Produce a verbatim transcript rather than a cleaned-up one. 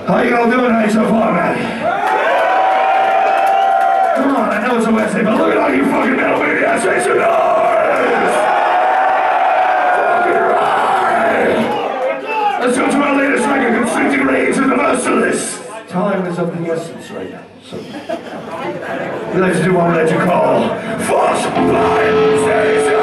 How you all doing tonight so far, man? Come on, I know it's a Wednesday, but look at all you fucking metal maniacs, make some noise! Fucking right! Let's go to our latest record, Constricting Rage and the Merciless. Time is of the essence right now, so we like to do one that you call Force Blind Station!